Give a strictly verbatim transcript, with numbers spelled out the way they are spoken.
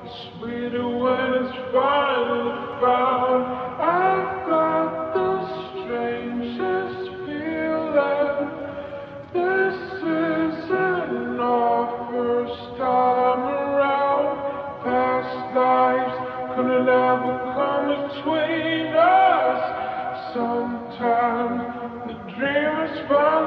sweeter when it's finally found. I've got the strangest feeling. This isn't our first time around. Past lives couldn't ever come between us. Sometimes the dream is fine.